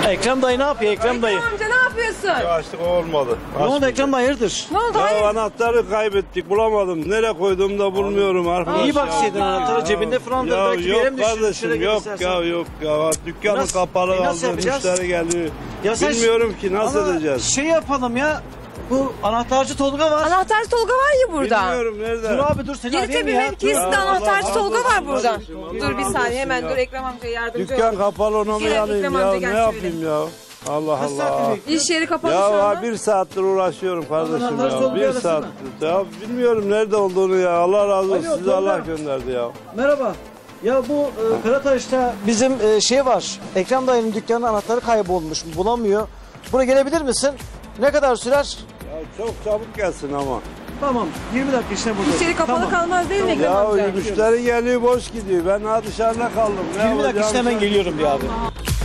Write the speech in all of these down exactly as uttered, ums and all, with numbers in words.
Ekrem dayı ne yapıyor Ekrem dayı? Ekrem amca ne yapıyorsun? Açlık olmadı. Ne oldu Ekrem dayı, hayırdır? Ne oldu? Ya Hayır. anahtarı kaybettik, bulamadım. Nereye koyduğumu da bulmuyorum arkadaş. İyi bak ya. şeyden anahtarı cebinde falan da Ya belki bir yere yok mi düşürmüş, kardeşim, şöyle yok göstersen. ya yok ya. Dükkanı Nasıl- kapalı e nasıl kaldı, yapacağız? müşteri geldi. Ya sen- Bilmiyorum ki nasıl Ama edeceğiz. şey yapalım ya. Bu anahtarcı Tolga var. Anahtarcı Tolga var ya burada. Bilmiyorum nerede. Dur abi dur, seni arayayım Giritepe ya. mevkisinde Ya anahtarcı Allah Tolga razı var olsun burada. kardeşim, Allah Dur bir razı saniye olsun hemen ya. dur Ekrem amcaya yardımcı Dükkan ol. kapalı, onu mu Gel, alayım Ekrem ya? amca Ne gel yapayım ya? Allah Kaç saattir Allah. bekliyorsun? İş yeri kapalı Ya şu anda. var, bir saattir uğraşıyorum kardeşim anahtarcı ya. Tolga'yı Bir arasana. saattir. Ya bilmiyorum nerede olduğunu ya. Allah razı olsun. Alo, Sizi Tolga. Allah gönderdi ya. Merhaba. Ya bu e, Karataş'ta bizim e, şey var. Ekrem dayının dükkanının anahtarı kaybolmuş. Bulamıyor. Buraya gelebilir misin? Ne kadar sürer? Ya çok çabuk gelsin ama. Tamam. yirmi dakika işte burada. İş yeri kapalı Tamam. kalmaz değil mi Ekrem Ya amca? müşteri geliyor, boş gidiyor. Ben daha dışarıda kaldım. Ne yirmi dakika yapacağım işte hemen ben? geliyorum bir abi.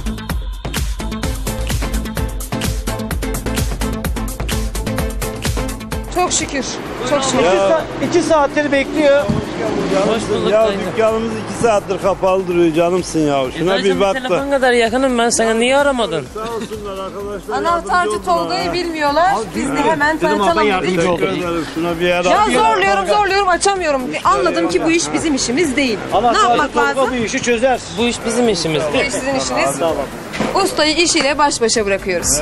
Çok şükür. Çok şükür. İki, sa- iki saattir bekliyor. Canımsın bulduk ya, dayı. dükkanımız iki saattir kapalı duruyor, canımsın ya. Şuna Zaten bir bak da. telefon kadar yakınım ben sana, niye aramadın? Sağ olsunlar arkadaşlar. Anahtarcı Tolga'yı bilmiyorlar. Biz de hemen tanıtalım dedik. Teşekkür ederim. Şuna bir ara. Ya zorluyorum zorluyorum açamıyorum. Anladım ki bu iş bizim işimiz değil. Ne Anahtarcı yapmak Tolga lazım? bu işi çözer. Bu iş bizim işimiz. Bu iş sizin işiniz. Tamam. Ustayı işiyle baş başa bırakıyoruz.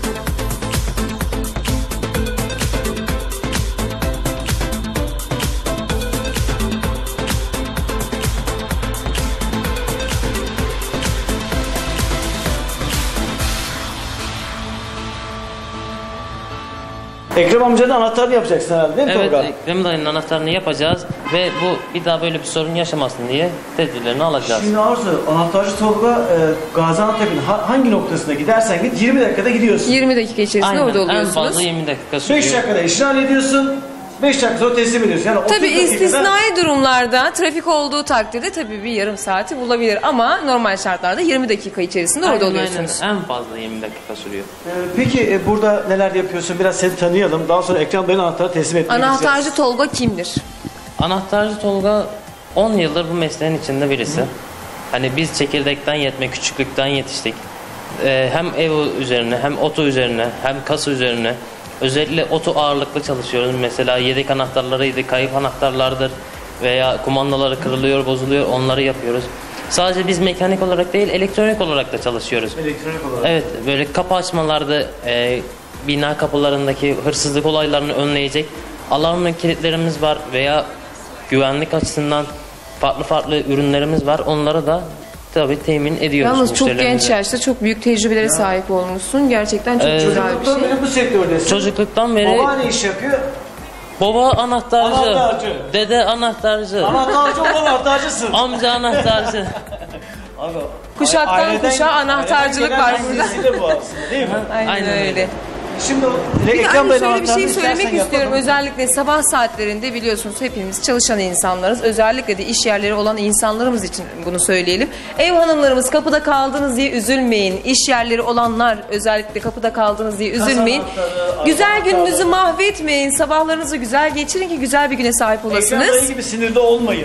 Ekrem amcanın anahtarını yapacaksın herhalde değil mi Evet, Tolga? Ekrem dayının anahtarını yapacağız ve bu bir daha böyle bir sorun yaşamasın diye tedbirlerini alacağız. Şimdi Arzu, anahtarcı Tolga e, Gaziantep'in ha- hangi noktasına gidersen git yirmi dakikada gidiyorsun. yirmi dakika içerisinde Aynen, orada en oluyorsunuz. fazla yirmi dakika beş sürüyor. dakikada işini hallediyorsun. beş dakika sonra teslim ediyorsun. Yani otuz Tabii dakikada- istisnai durumlarda trafik olduğu takdirde tabii bir yarım saati bulabilir ama normal şartlarda yirmi dakika içerisinde orada Aynen, oluyorsunuz. aynen. En fazla yirmi dakika sürüyor. Ee, peki e, burada neler yapıyorsun? Biraz seni tanıyalım. Daha sonra Ekrem Bey'in anahtarı teslim etmek isteyeceğiz. Anahtarcı Tolga kimdir? Anahtarcı Tolga on yıldır bu mesleğin içinde birisi. Hani biz çekirdekten yetme, küçüklükten yetiştik. Ee, hem ev üzerine, hem oto üzerine, hem kasa üzerine. Özellikle oto ağırlıklı çalışıyoruz. Mesela yedek anahtarlarıydı, kayıp anahtarlardır veya kumandaları kırılıyor, bozuluyor, onları yapıyoruz. Sadece biz mekanik olarak değil, elektronik olarak da çalışıyoruz. Elektronik olarak. Evet, böyle kapı açmalarda, e, bina kapılarındaki hırsızlık olaylarını önleyecek alarmlı kilitlerimiz var veya güvenlik açısından farklı farklı ürünlerimiz var. Onları da tabii temin ediyoruz. Yalnız çok genç müşterilerimize. yaşta çok büyük tecrübelere sahip olmuşsun. Gerçekten çok Ee, güzel bir Çocukluğundan şey. beri bu sektördesin. Çocukluktan beri Baba ne iş yapıyor? baba anahtarcı, Anahtarcı. dede anahtarcı, Anahtarcı olan anahtarcısın. amca anahtarcı. Abi, Kuşaktan aileden- kuşağa anahtarcılık aileden var gelen burada. silsile bu aslında değil mi? Aynen, Aynen öyle. öyle. Şimdi o Bir de Ekrem anne Bey'in şöyle bir şey anahtarını söylemek istersen istiyorum. yapalım. Özellikle sabah saatlerinde biliyorsunuz hepimiz çalışan insanlarız. Özellikle de iş yerleri olan insanlarımız için bunu söyleyelim. Ev hanımlarımız kapıda kaldınız diye üzülmeyin. İş yerleri olanlar özellikle kapıda kaldınız diye üzülmeyin. anahtarı, Güzel araba gününüzü anahtarı. mahvetmeyin. Sabahlarınızı güzel geçirin ki güzel bir güne sahip Ekrem Bey olasınız. gibi sinirde olmayın.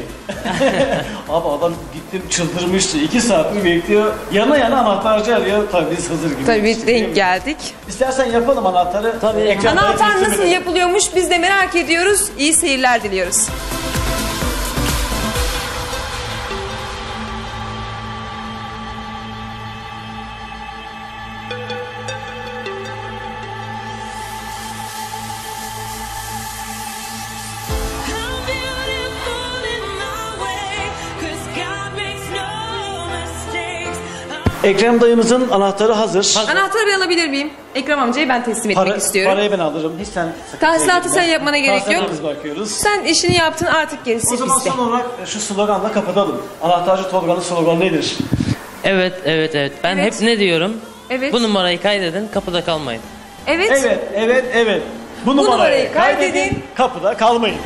Abi adam gittim çıldırmıştı. iki saattir bekliyor. Yana yana anahtarcı arıyor. Tabii biz hazır gibi. Tabii denk geldik. İstersen yapalım anahtarı. Tabii. Ekrem Bey'e Anahtar teslim nasıl edelim. yapılıyormuş biz de merak ediyoruz. İyi seyirler diliyoruz. How beautiful in my way, 'cause God makes no mistakes. Ekrem dayımızın anahtarı hazır. Anahtarı ben alabilir miyim? Ekrem amcayı ben teslim etmek Para- istiyorum. Parayı ben alırım. Hiç sen sıkıntı Tahsilatı etme. sen yapmana gerek yok. Tahsilatı biz bakıyoruz. Sen işini yaptın artık gerisi O zaman bizde. son olarak şu sloganla kapatalım. Anahtarcı Tolga'nın sloganı nedir? Evet, evet, evet. Ben Evet. hep ne diyorum? Evet. Bu numarayı kaydedin, kapıda kalmayın. Evet. Evet, evet, evet. Bu, numarayı, numarayı kaydedin, kaydedin. kapıda kalmayın.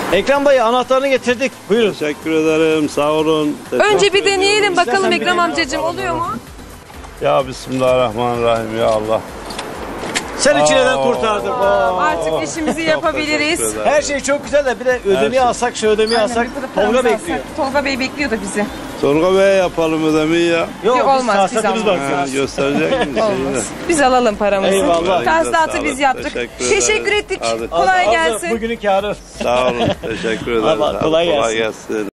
Ekrem Bey anahtarını getirdik. Buyurun. Teşekkür ederim. Sağ olun. Önce bir Teşekkür deneyelim ediyorum. bakalım İstersen Ekrem bir amcacığım oluyor mu? Ya Bismillahirrahmanirrahim ya Allah. Seni çileden Aa. kurtardık. Aa. Artık işimizi yapabiliriz. Teşekkür ederim. Her şey çok güzel de bir de ödemeyi şey. alsak, şu ödemeyi alsak Tolga bekliyor. Tolga Bey bekliyor da bizi. Tolga Bey'e yapalım ödemeyi ya. Yok, Yok, biz olmaz, biz tahsilatımız var. almayız. Ha, gösterecek misin? Olmaz. Biz alalım paramızı. Eyvallah. Tahsilatı biz yaptık. Teşekkür Teşekkür, ederim. ettik. Hadi. Kolay Hazır, gelsin. Bugünün kârı. Sağ olun. Teşekkür ederim. Allah, kolay Hadi, kolay gelsin. gelsin.